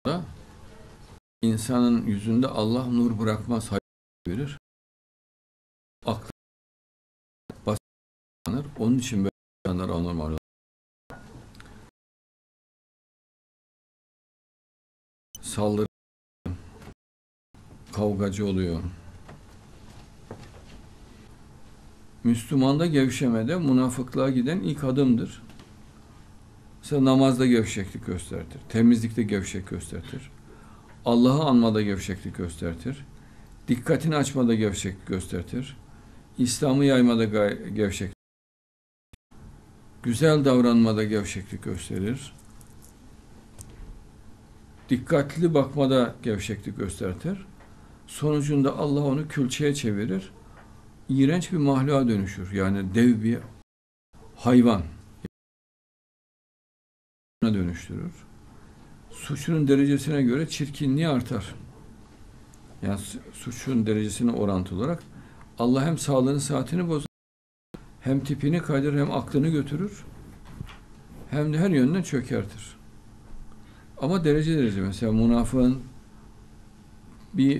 da insanın yüzünde Allah nur bırakmaz, hayır verir. Aklı basit. Onun için böyle insanlar anormal. Saldırı, kavgacı oluyor. Müslümanda gevşemede münafıklığa giden ilk adımdır. Mesela namazda gevşeklik göstertir. Temizlikte gevşek göstertir. Allah'ı anmada gevşeklik göstertir. Dikkatini açmada gevşeklik göstertir. İslam'ı yaymada gevşeklik. Güzel davranmada gevşeklik gösterir. Dikkatli bakmada gevşeklik göstertir. Sonucunda Allah onu külçeye çevirir. İğrenç bir mahluğa dönüşür. Yani dev bir hayvan dönüştürür. Suçunun derecesine göre çirkinliği artar. Yani suçun derecesine orantılı olarak Allah hem sağlığını, saatini bozar, hem tipini kaydırır, hem aklını götürür, hem de her yönden çökertir. Ama derece derece, mesela münafığın bir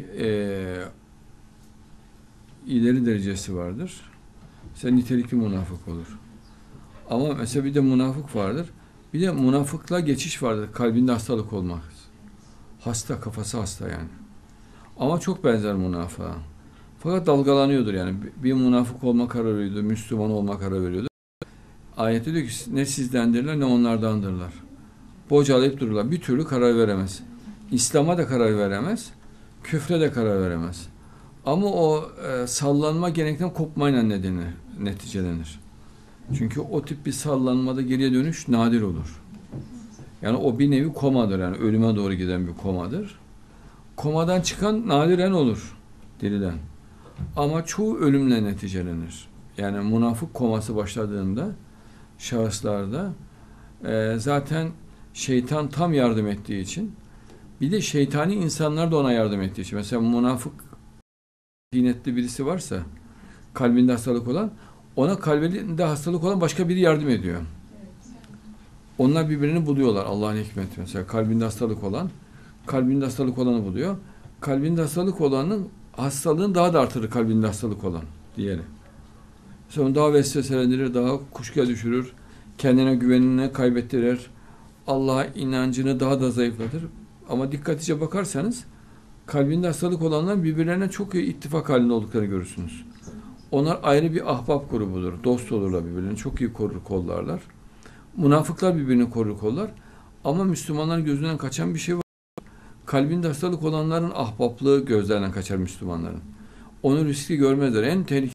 ileri derecesi vardır. Mesela nitelikli münafık olur. Ama mesela bir de münafık vardır. Bir de münafıklığa geçiş vardır. Kalbinde hastalık olmaz. Hasta, kafası hasta yani. Ama çok benzer münafığa. Fakat dalgalanıyordur yani. Bir münafık olma kararı veriyordu, Müslüman olma kararı veriyordu. Ayette diyor ki ne sizdendirler ne onlardandırlar. Bocalayıp dururlar. Bir türlü karar veremez. İslam'a da karar veremez. Küfre de karar veremez. Ama o sallanma genellikle kopmayla neticelenir. Çünkü o tip bir sallanmada geriye dönüş nadir olur. Yani o bir nevi komadır, yani ölüme doğru giden bir komadır. Komadan çıkan nadiren olur dirilen. Ama çoğu ölümle neticelenir. Yani münafık koması başladığında şahıslarda zaten şeytan tam yardım ettiği için, bir de şeytani insanlar da ona yardım ettiği için. Mesela münafık dinetli birisi varsa, kalbinde hastalık olan, ona kalbinde hastalık olan başka biri yardım ediyor. Onlar birbirini buluyorlar, Allah'ın hikmeti. Mesela kalbinde hastalık olan, kalbinde hastalık olanı buluyor. Kalbinde hastalık olanın hastalığını daha da artırır, kalbinde hastalık olan diğeri. Sonra daha vesveselendirir, daha kuşkuya düşürür, kendine güvenini kaybettirir, Allah'a inancını daha da zayıflatır. Ama dikkatlice bakarsanız kalbinde hastalık olanlar birbirlerine çok iyi ittifak halinde olduklarını görürsünüz. Onlar ayrı bir ahbap grubudur. Dost olurlar birbirlerini. Çok iyi korur kollarlar. Münafıklar birbirini korur kollar. Ama Müslümanların gözünden kaçan bir şey var. Kalbinde hastalık olanların ahbaplığı gözlerden kaçar Müslümanların. Onu riskli görmezler. En tehlikeli.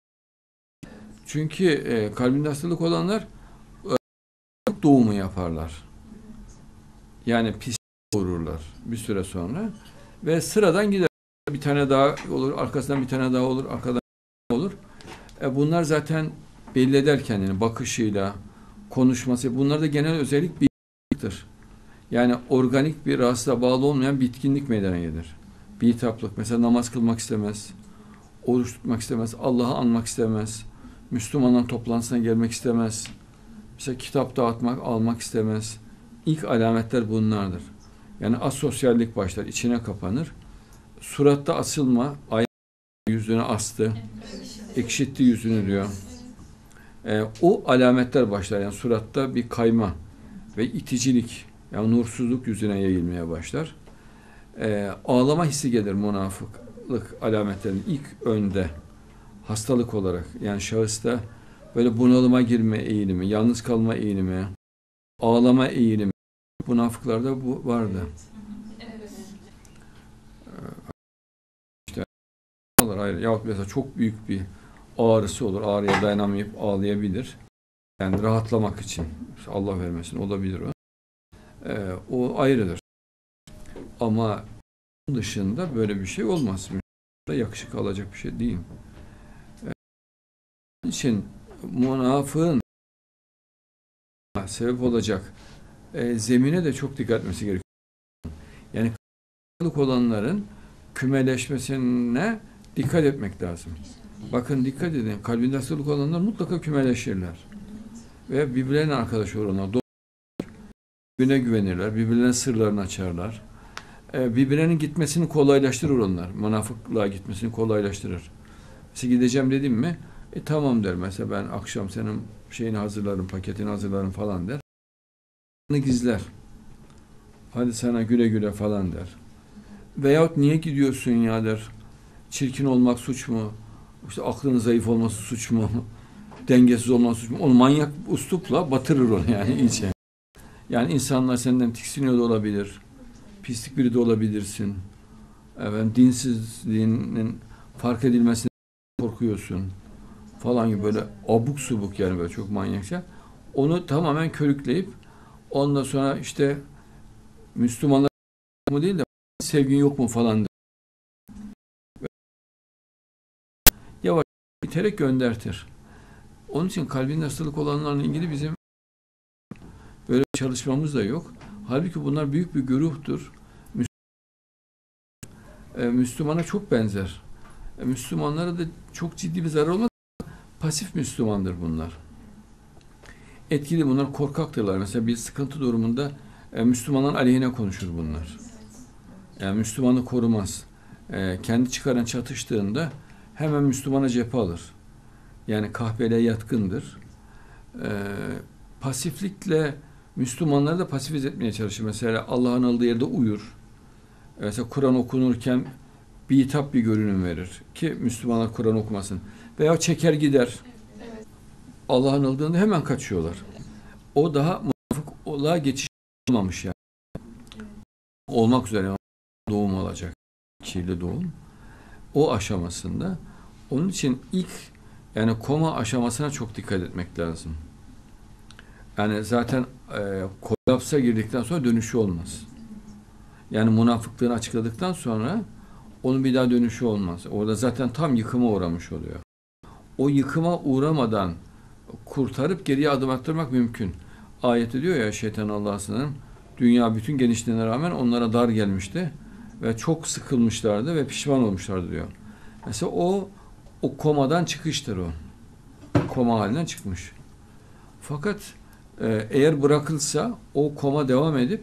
Çünkü kalbinde hastalık olanlar doğumu yaparlar. Yani pis vururlar bir süre sonra. Ve sıradan gider. Bir tane daha olur, arkasından bir tane daha olur, arkadan olur. Bunlar zaten belli eder kendini bakışıyla, konuşması. Bunlar da genel özellik bitkinliktir. Yani organik bir rahatsızlığa bağlı olmayan bitkinlik meydana gelir. Bitaplık. Mesela namaz kılmak istemez, oruç tutmak istemez, Allah'ı anmak istemez, Müslümanların toplantısına gelmek istemez. Mesela kitap dağıtmak, almak istemez. İlk alametler bunlardır. Yani asosyallik başlar, içine kapanır. Suratta asılma, ayak yüzüne astı, ekşitti yüzünü diyor. O alametler başlar. Yani suratta bir kayma ve iticilik, yani nursuzluk yüzüne yayılmaya başlar. Ağlama hissi gelir münafıklık alametlerinin ilk önde, hastalık olarak. Yani şahısta böyle bunalıma girme eğilimi, yalnız kalma eğilimi, ağlama eğilimi. Münafıklarda bu vardı. İşte hayır, yahut mesela çok büyük bir ağrısı olur. Ağrıya dayanamayıp ağlayabilir. Yani rahatlamak için. Allah vermesin, olabilir o. O ayrıdır. Ama bunun dışında böyle bir şey olmaz. Yakışık alacak bir şey değil. Onun için münafığın sebep olacak zemine de çok dikkat etmesi gerekiyor. Yani hastalık olanların kümeleşmesine dikkat etmek lazım. Bakın dikkat edin. Kalbinde hastalık olanlar mutlaka kümeleşirler. Ve birbirlerine arkadaş olurlar. Birbirine güvenirler. Birbirlerine sırlarını açarlar. birbirlerinin gitmesini kolaylaştırır onlar. Münafıklığa gitmesini kolaylaştırır. Mesela gideceğim dedim mi, tamam der. Mesela ben akşam senin şeyini hazırlarım, paketini hazırlarım falan der. Gizler. Hadi sana güle güle falan der. Veyahut niye gidiyorsun ya der. Çirkin olmak suç mu? İşte aklının zayıf olması suç mu? Dengesiz olması suç mu? Onu manyak üslupla batırır onu yani iyice. Yani insanlar senden tiksiniyor da olabilir. Pislik biri de olabilirsin. Dinsizliğinin fark edilmesine korkuyorsun. Falan gibi böyle abuk subuk yani böyle çok manyakça. Onu tamamen körükleyip ondan sonra işte Müslümanlar mı değil de sevgin yok mu falan yavaş iterek göndertir. Onun için kalbinde hastalık olanlarla ilgili bizim böyle çalışmamız da yok. Halbuki bunlar büyük bir güruhtur. Müslümana çok benzer. Müslümanlara da çok ciddi bir zarar olmaz. Pasif Müslümandır bunlar. Etkili bunlar, korkaktırlar. Mesela bir sıkıntı durumunda Müslümanların aleyhine konuşur bunlar. Yani Müslümanı korumaz. Kendi çıkaran çatıştığında hemen Müslümana cephe alır. Yani kahpeliğe yatkındır. Pasiflikle Müslümanları da pasifize etmeye çalışır. Mesela Allah'ın aldığı yerde uyur. Mesela Kur'an okunurken bitap bir görünüm verir ki Müslümanlar Kur'an okumasın. Veya çeker gider. Allah'ın aldığında hemen kaçıyorlar. O daha münafıklığa geçiş olmamış yani. Olmak üzere doğum olacak. Kirli doğum. O aşamasında. Onun için ilk yani koma aşamasına çok dikkat etmek lazım. Yani zaten kolapsa girdikten sonra dönüşü olmaz. Yani münafıklığını açıkladıktan sonra onun bir daha dönüşü olmaz. Orada zaten tam yıkıma uğramış oluyor. O yıkıma uğramadan kurtarıp geriye adım attırmak mümkün. Ayette diyor ya şeytan Allah'a sığınırım. Dünya bütün genişliğine rağmen onlara dar gelmişti ve çok sıkılmışlardı ve pişman olmuşlardı diyor. Mesela o komadan çıkıştır o. Koma halinden çıkmış. Fakat eğer bırakılsa o koma devam edip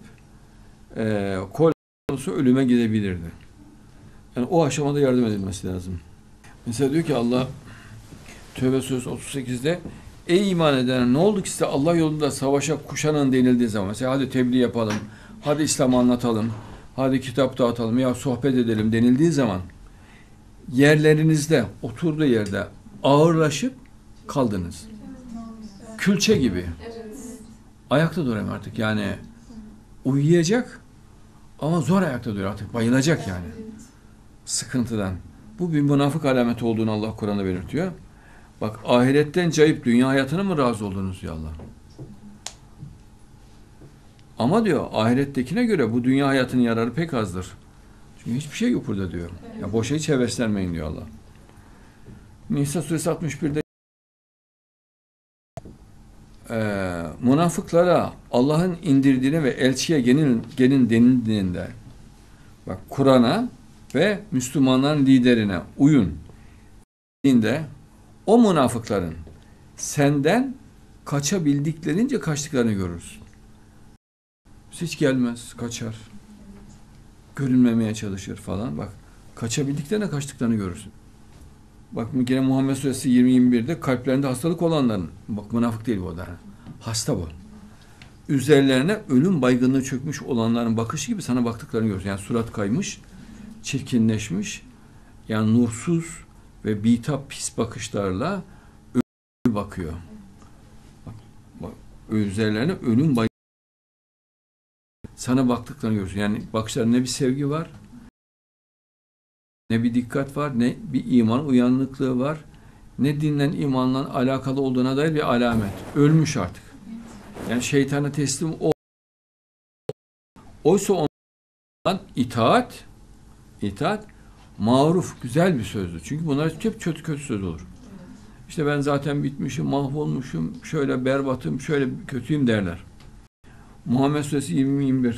konusu ölüme gidebilirdi. Yani o aşamada yardım edilmesi lazım. Mesela diyor ki Allah Tövbe Suresi 38'de ey iman edenler ne oldu ki size Allah yolunda savaşa kuşanın denildiği zaman mesela hadi tebliğ yapalım, hadi İslam'ı anlatalım, hadi kitap dağıtalım ya sohbet edelim denildiği zaman yerlerinizde, oturduğu yerde ağırlaşıp kaldınız. Külçe gibi. Ayakta duramıyor artık yani uyuyacak ama zor ayakta duruyor artık bayılacak yani sıkıntıdan. Bu bir münafık alameti olduğunu Allah Kur'an'da belirtiyor. Bak ahiretten cayıp dünya hayatına mı razı oldunuz diyor Allah. Ama diyor ahirettekine göre bu dünya hayatının yararı pek azdır. Çünkü hiçbir şey yok burada diyor. Ya boşa hiç heveslenmeyin diyor Allah. Nisa suresi 61'de münafıklara Allah'ın indirdiğine ve elçiye gelin denildiğinde bak Kur'an'a ve Müslümanların liderine uyun dediğinde o münafıkların senden kaçabildiklerince kaçtıklarını görürsün. Hiç gelmez, kaçar. Görünmemeye çalışır falan. Bak kaçabildiklerine kaçtıklarını görürsün. Bak yine Muhammed Suresi 20-21'de kalplerinde hastalık olanların, bak münafık değil bu da. Hasta bu. Üzerlerine ölüm baygınlığı çökmüş olanların bakışı gibi sana baktıklarını görürsün. Yani surat kaymış, çirkinleşmiş, yani nursuz ve bitap pis bakışlarla ölüm bakıyor. Bak, üzerlerine ölüm baygınlığı sana baktıklarını görürsün. Yani bakışlarında ne bir sevgi var, ne bir dikkat var, ne bir iman uyanıklığı var, ne dinle imanla alakalı olduğuna dair bir alamet. Ölmüş artık. Yani şeytana teslim ol. Oysa ondan itaat maruf, güzel bir sözdür. Çünkü bunlar hep kötü söz olur. İşte ben zaten bitmişim, mahvolmuşum, şöyle berbatım, şöyle kötüyüm derler. Muhammed Suresi 20-21.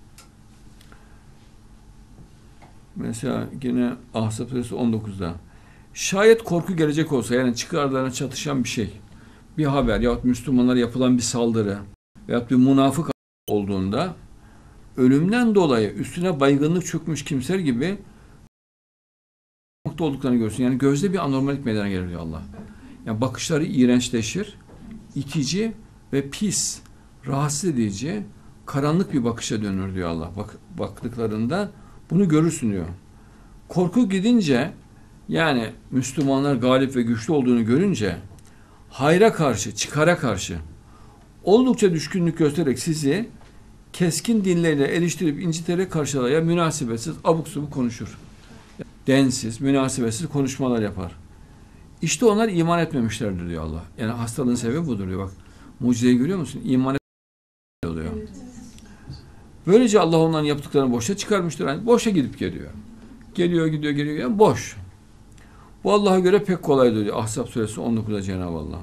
Mesela yine Ahzab Suresi 19'da. Şayet korku gelecek olsa, yani çıkarlarına çatışan bir şey, bir haber yahut Müslümanlara yapılan bir saldırı veyahut bir münafık olduğunda ölümden dolayı üstüne baygınlık çökmüş kimseler gibi olduklarını görsün. Yani gözde bir anormalik meydana gelir diyor Allah. Yani bakışları iğrençleşir, itici ve pis, rahatsız edici, karanlık bir bakışa dönür diyor Allah. Baktıklarında bunu görürsün diyor. Korku gidince, yani Müslümanlar galip ve güçlü olduğunu görünce hayra karşı, çıkara karşı oldukça düşkünlük göstererek sizi keskin dilleriyle eleştirip inciterek karşılaya münasebetsiz, abuk subuk konuşur. Densiz, münasebetsiz konuşmalar yapar. İşte onlar iman etmemişlerdir diyor Allah. Yani hastalığın sebebi budur diyor. Bak, mucizeyi görüyor musun? İman oluyor. Böylece Allah onların yaptıklarını boşa çıkarmıştır. Yani boşa gidip geliyor. Geliyor, gidiyor, geliyor. Yani boş. Bu Allah'a göre pek kolaydır diyor. Ahzab suresi 19'da Cenab-ı Allah.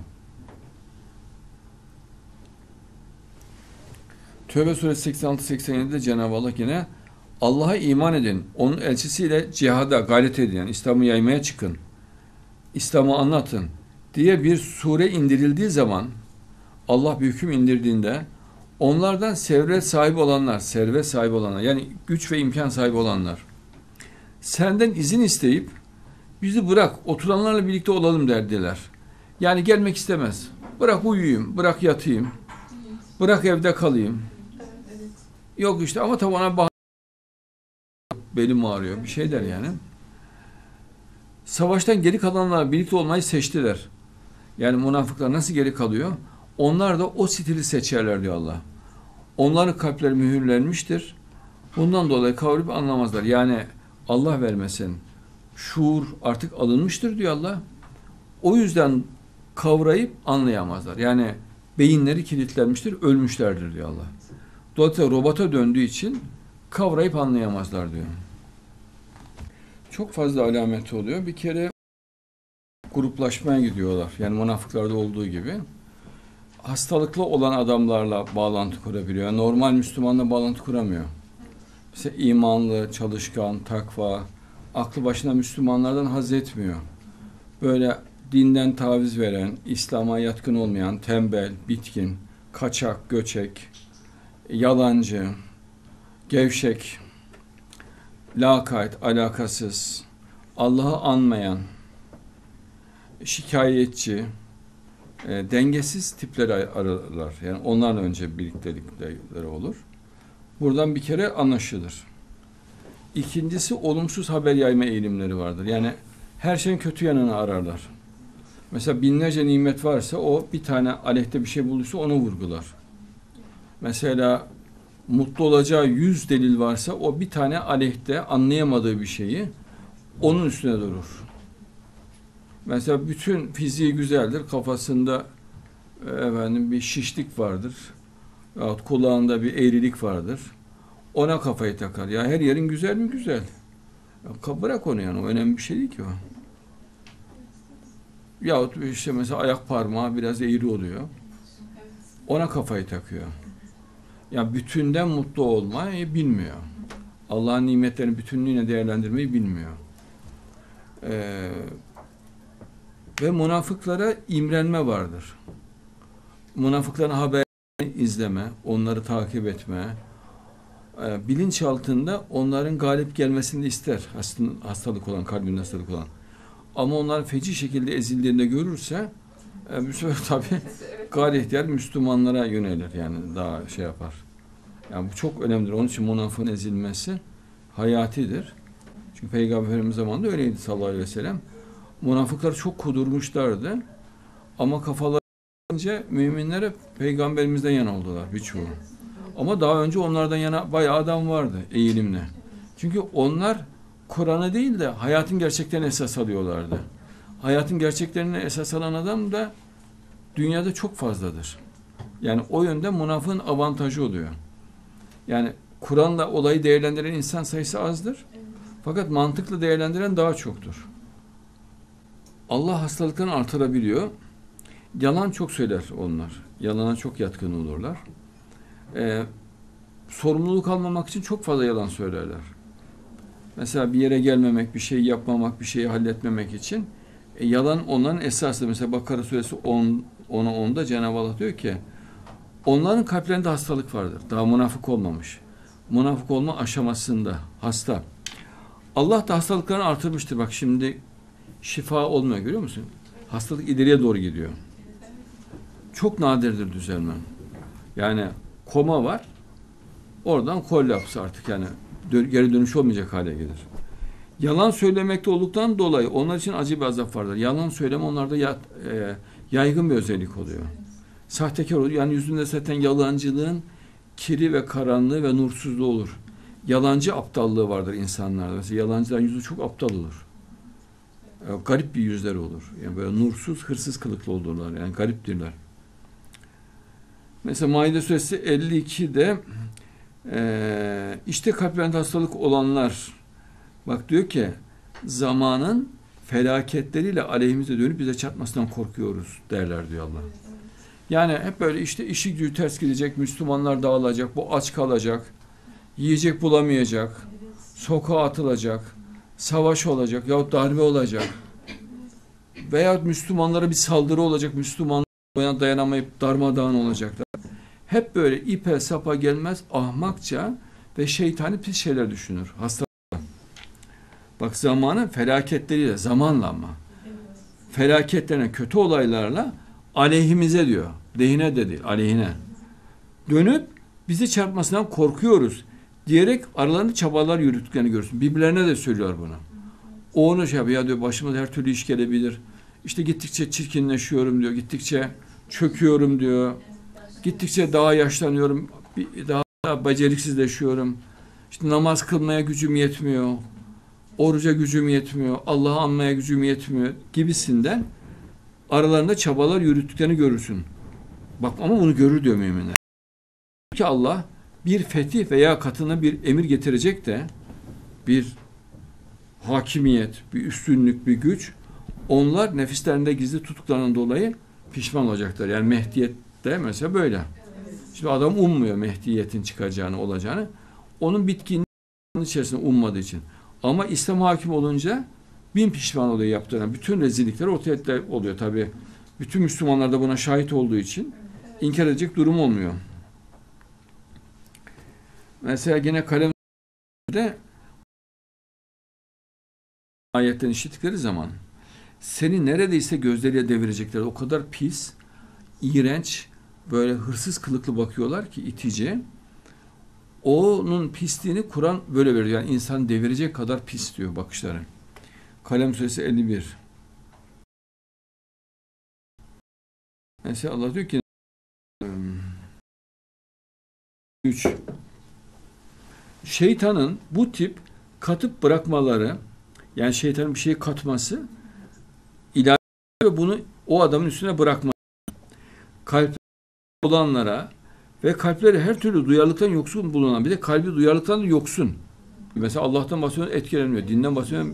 Tövbe suresi 86-87'de Cenab-ı Allah yine Allah'a iman edin. Onun elçisiyle cihada gayret edin. Yani İslam'ı yaymaya çıkın. İslam'ı anlatın diye bir sure indirildiği zaman, Allah bir hüküm indirdiğinde onlardan servet sahibi olanlar, yani güç ve imkan sahibi olanlar senden izin isteyip bizi bırak, oturanlarla birlikte olalım derdiler. Yani gelmek istemez. Bırak uyuyayım, bırak yatayım, bırak evde kalayım. Yok işte ama tabi ona belim ağrıyor, bir şey der yani. Savaştan geri kalanlarla birlikte olmayı seçtiler. Yani münafıklar nasıl geri kalıyor? Onlar da o stili seçerler diyor Allah. Onların kalpleri mühürlenmiştir. Bundan dolayı kavrayıp anlamazlar. Yani Allah vermesin, şuur artık alınmıştır diyor Allah. O yüzden kavrayıp anlayamazlar. Yani beyinleri kilitlenmiştir, ölmüşlerdir diyor Allah. Dolayısıyla robota döndüğü için kavrayıp anlayamazlar diyor. Çok fazla alameti oluyor. Bir kere gruplaşmaya gidiyorlar. Yani münafıklarda olduğu gibi. Hastalıklı olan adamlarla bağlantı kurabiliyor. Yani normal Müslümanla bağlantı kuramıyor. Mesela imanlı, çalışkan, takva, aklı başına Müslümanlardan haz etmiyor. Böyle dinden taviz veren, İslam'a yatkın olmayan, tembel, bitkin, kaçak, göçek, yalancı, gevşek, lakayt, alakasız, Allah'ı anmayan, şikayetçi, dengesiz tipleri ararlar. Yani onlarla önce birliktelikleri olur. Buradan bir kere anlaşılır. İkincisi olumsuz haber yayma eğilimleri vardır. Yani her şeyin kötü yanını ararlar. Mesela binlerce nimet varsa o bir tane aleyhte bir şey bulduysa onu vurgular. Mesela mutlu olacağı 100 delil varsa o bir tane aleyhte anlayamadığı bir şeyi onun üstüne durur. Mesela bütün fiziği güzeldir, kafasında bir şişlik vardır. Yahut kulağında bir eğrilik vardır. Ona kafayı takar. Ya her yerin güzel mi? Güzel. Ya bırak onu yani. O önemli bir şey değil ki o. Yahut işte mesela ayak parmağı biraz eğri oluyor. Ona kafayı takıyor. Ya bütünden mutlu olmayı bilmiyor. Allah'ın nimetlerini bütünlüğüne değerlendirmeyi bilmiyor. Ve münafıklara imrenme vardır. Münafıkların haberini izleme, onları takip etme, bilinçaltında onların galip gelmesini ister hastalık olan, kalbinde hastalık olan. Ama onlar feci şekilde ezildiğinde görürse bu sefer tabii gayri ihtiyar Müslümanlara yönelir, yani daha şey yapar. Yani bu çok önemlidir. Onun için münafığın ezilmesi hayatidir. Çünkü Peygamberimiz zamanında öyleydi sallallahu aleyhi ve sellem. Münafıklar çok kudurmuşlardı. Ama kafalarınca müminlere Peygamberimizden yana oldular birçoğu. Ama daha önce onlardan yana bayağı adam vardı eğilimle. Çünkü onlar Kur'an'ı değil de hayatın gerçeklerini esas alıyorlardı. Hayatın gerçeklerini esas alan adam da dünyada çok fazladır. Yani o yönde münafığın avantajı oluyor. Yani Kur'an'la olayı değerlendiren insan sayısı azdır. Fakat mantıklı değerlendiren daha çoktur. Allah hastalıklarını artırabiliyor. Yalan çok söyler onlar. Yalana çok yatkın olurlar. Sorumluluk almamak için çok fazla yalan söylerler. Mesela bir yere gelmemek, bir şey yapmamak, bir şeyi halletmemek için yalan onların esası. Mesela Bakara suresi 10'da Cenab-ı Allah diyor ki onların kalplerinde hastalık vardır. Daha münafık olmamış. münafık olma aşamasında hasta. Allah da hastalıklarını artırmıştır. Bak şimdi şifa olmuyor, görüyor musun? Hastalık ileriye doğru gidiyor. Çok nadirdir düzelme. Yani koma var. Oradan kollaps artık, yani geri dönüş olmayacak hale gelir. Yalan söylemekte olduktan dolayı onlar için acı bir azap vardır. Yalan söyleme onlarda yaygın bir özellik oluyor. Sahtekar oluyor. Yani yüzünde zaten yalancılığın kiri ve karanlığı ve nursuzluğu olur. Yalancı aptallığı vardır insanlarda. Mesela yalancıların yüzü çok aptal olur. Garip bir yüzleri olur. Yani böyle nursuz, hırsız kılıklı olurlar. Yani gariptirler. Mesela Maide suresi 52'de işte kalplerinde hastalık olanlar, bak diyor ki zamanın felaketleriyle aleyhimize dönüp bize çatmasından korkuyoruz derler diyor Allah. Yani hep böyle işte işi gücü ters gidecek, Müslümanlar dağılacak, bu aç kalacak, yiyecek bulamayacak, sokağa atılacak, savaş olacak yahut darbe olacak veya Müslümanlara bir saldırı olacak, Müslümanlar dayanamayıp darmadağın olacaklar. Hep böyle ipe sapa gelmez ahmakça ve şeytani pis şeyler düşünür. Hasta. Bak zamanın felaketleriyle, zamanla ama. Felaketlerine, kötü olaylarla aleyhimize diyor. Lehine de değil, aleyhine. Dönüp bizi çarpmasından korkuyoruz diyerek aralarında çabalar yürüttüklerini görürsün. Birbirlerine de söylüyor bunu. O onu şey yapıyor, ya diyor başıma her türlü iş gelebilir. İşte gittikçe çirkinleşiyorum diyor. Gittikçe çöküyorum diyor. Gittikçe daha yaşlanıyorum. Daha beceriksizleşiyorum. İşte namaz kılmaya gücüm yetmiyor. Oruca gücüm yetmiyor. Allah'ı anmaya gücüm yetmiyor gibisinden aralarında çabalar yürüttüklerini görürsün. Bak ama bunu görür diyor müminler. Ki Allah bir fetih veya katına bir emir getirecek de bir hakimiyet, bir üstünlük, bir güç, onlar nefislerinde gizli tuttuklarından dolayı pişman olacaklar. Yani Mehdiyet'te mesela böyle. Şimdi adam ummuyor Mehdiyetin çıkacağını, olacağını. Onun bitkinliğinin içerisinde ummadığı için. Ama İslam hakim olunca bin pişman oluyor yaptığına. Bütün rezillikler ortaya oluyor tabii. Bütün Müslümanlar da buna şahit olduğu için inkar edecek durum olmuyor. Mesela yine kalemde ayetten işittikleri zaman seni neredeyse gözleriyle devirecekler. O kadar pis, iğrenç, böyle hırsız kılıklı bakıyorlar ki itici. Onun pisliğini Kur'an böyle veriyor. Yani insan devirecek kadar pis diyor bakışları. Kalem suresi 51. Mesela Allah diyor ki 3. Şeytanın bu tip katıp bırakmaları, yani şeytanın bir şeyi katması ilahi ve bunu o adamın üstüne bırakması. Kalpleri olanlara ve kalpleri her türlü duyarlılıktan yoksun bulunan, bir de kalbi duyarlılıktan da yoksun. Mesela Allah'tan bahsediyor, etkilenmiyor. Dinden bahsediyor.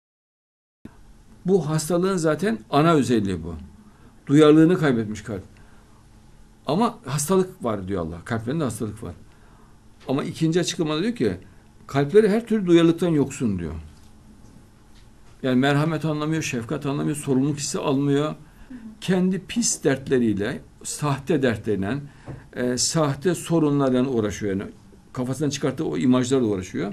Bu hastalığın zaten ana özelliği bu. Duyarlılığını kaybetmiş kalp. Ama hastalık var diyor Allah. Kalplerinde hastalık var. Ama ikinci açıklamada diyor ki kalpleri her türlü duyarlılıktan yoksun diyor. Yani merhamet anlamıyor, şefkat anlamıyor, sorumluluk hissi almıyor. Kendi pis dertleriyle, sahte dertleriyle, sahte sorunlarla uğraşıyor. Yani kafasından çıkarttığı o imajlarla uğraşıyor.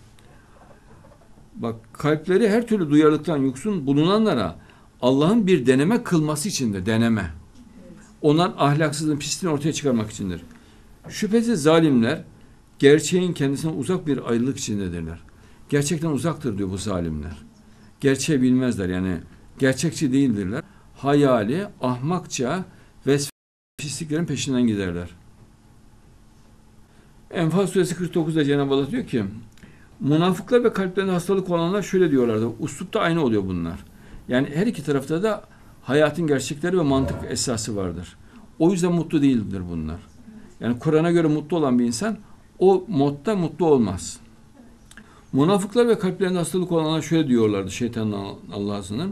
Bak kalpleri her türlü duyarlılıktan yoksun bulunanlara Allah'ın bir deneme kılması içindir. Deneme. Onların ahlaksızlığın, pisliğini ortaya çıkarmak içindir. Şüphesiz zalimler gerçeğin kendisine uzak bir ayrılık içindedirler. Gerçekten uzaktır diyor bu zalimler. Gerçeği bilmezler, yani gerçekçi değildirler. Hayali, ahmakça ve pisliklerin peşinden giderler. Enfal suresi 49'da Cenab-ı Allah diyor ki münafıklar ve kalplerinde hastalık olanlar şöyle diyorlardı. Uslupta aynı oluyor bunlar. Yani her iki tarafta da hayatın gerçekleri ve mantık esası vardır. O yüzden mutlu değildir bunlar. Yani Kur'an'a göre mutlu olan bir insan o modda mutlu olmaz. Münafıklar ve kalplerinde hastalık olanlar şöyle diyorlardı şeytanın Allah'ın.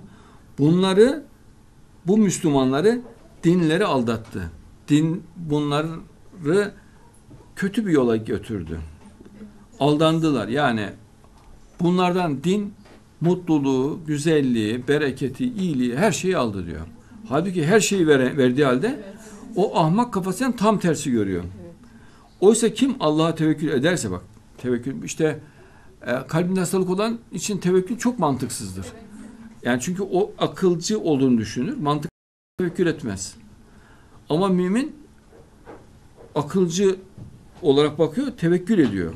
Bu Müslümanları dinleri aldattı. Din bunları kötü bir yola götürdü. Aldandılar. Yani bunlardan din mutluluğu, güzelliği, bereketi, iyiliği her şeyi aldı diyor. Halbuki her şeyi verdiği halde o ahmak kafasından tam tersi görüyor. Oysa kim Allah'a tevekkül ederse bak, tevekkül işte kalbinde hastalık olan için tevekkül çok mantıksızdır. Yani çünkü o akılcı olduğunu düşünür, mantık tevekkül etmez. Ama mümin akılcı olarak bakıyor, tevekkül ediyor.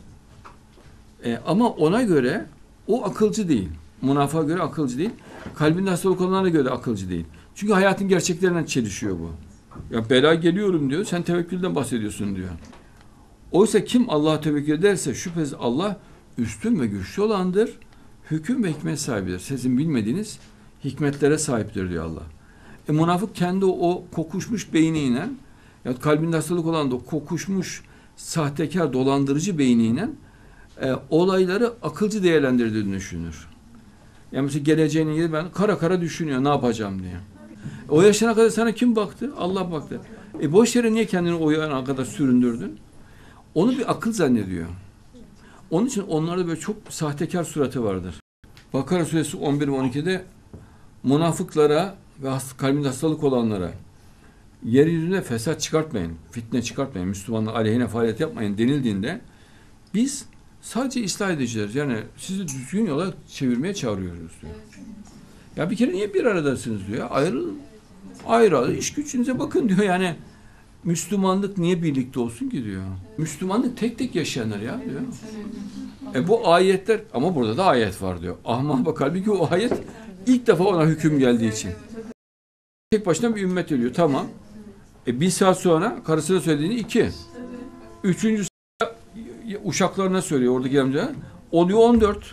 Ama ona göre o akılcı değil. Münafığa göre akılcı değil. Kalbinde hastalık olanlara göre de akılcı değil. Çünkü hayatın gerçeklerinden çelişiyor bu. Ya bela geliyorum diyor, sen tevekkülden bahsediyorsun diyor. Oysa kim Allah'a tevekkül ederse şüphesiz Allah üstün ve güçlü olandır. Hüküm ve hikmet sahibidir. Sizin bilmediğiniz hikmetlere sahiptir diyor Allah. Münafık kendi o kokuşmuş beyniyle, ya kalbinde hastalık olan da o kokuşmuş sahtekar, dolandırıcı beyniyle olayları akılcı değerlendirdiğini düşünür. Yani mesela geleceğini yeri ben kara kara düşünüyor ne yapacağım diye. O yaşına kadar sana kim baktı? Allah baktı. Boş yere niye kendini o yana kadar süründürdün? Onu bir akıl zannediyor. Onun için onlarda böyle çok sahtekar suratı vardır. Bakara suresi 11 ve 12'de münafıklara ve kalbinde hastalık olanlara yeryüzünde fesat çıkartmayın, fitne çıkartmayın, Müslümanlar aleyhine faaliyet yapmayın denildiğinde biz sadece ıslah edeceğiz. Yani sizi düzgün yola çevirmeye çağırıyoruz diyor. Ya bir kere niye bir aradasınız diyor. Ayrı iş gücünüze bakın diyor. Yani Müslümanlık niye birlikte olsun ki diyor. Müslümanlık tek tek yaşayanlar ya diyor. Bu ayetler ama burada da ayet var diyor. Ahmak bak halbuki o ayet ilk defa ona hüküm geldiği için. Tek başına bir ümmet ölüyor. Tamam. Bir saat sonra karısına söylediğini 2. Üçüncü uşaklarına söylüyor oradaki amca. Oluyor 14.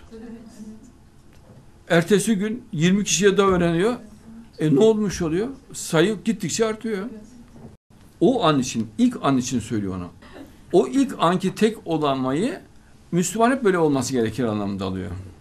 Ertesi gün 20 kişiye daha öğreniyor. Ne olmuş oluyor? Sayı gittikçe artıyor. O an için, ilk an için söylüyor ona. O ilk anki tek olamayı Müslüman hep böyle olması gerekir anlamında alıyor.